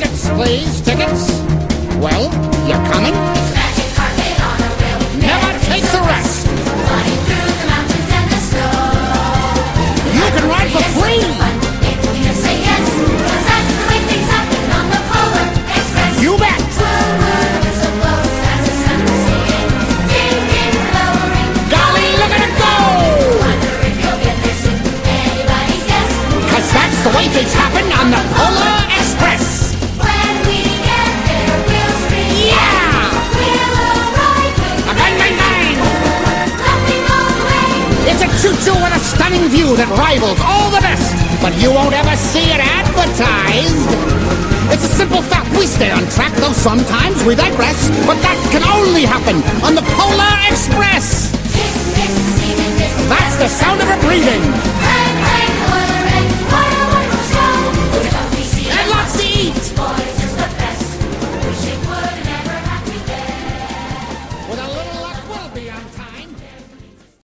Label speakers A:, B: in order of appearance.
A: Tickets, please, tickets. Well, you're coming?
B: It's magic carpet on a rail.
A: Never takes a rest.
B: Flying through the mountains and the snow.
A: You can ride for free.
B: If you just say yes, 'cause that's the way things happen on the Polar Express.
A: You bet.
B: Woo-woo, whistle blows as the sun is singing. Ding, ding, lowering.
A: Golly, look at it go!
B: Wonder if you'll get there soon. Anybody's guess.
A: 'Cause that's the way things happen on the Polar Express.
B: When we get there, we'll scream.
A: Yeah!
B: We'll arrive with
A: Bang, bang, bang!
B: laughing all the way.
A: It's a choo-choo with a stunning view that rivals all the best. But you won't ever see it advertised. It's a simple fact, we stay on track, though sometimes we digress. But that can only happen on the Polar Express.
B: Kiss, kiss, the seaman, kiss.
A: That's the sound of her breathing.